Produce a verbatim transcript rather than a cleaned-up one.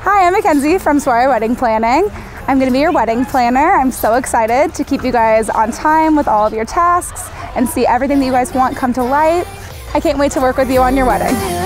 Hi, I'm Mackenzie from Soirée Wedding Planning. I'm going to be your wedding planner. I'm so excited to keep you guys on time with all of your tasks and see everything that you guys want come to light. I can't wait to work with you on your wedding.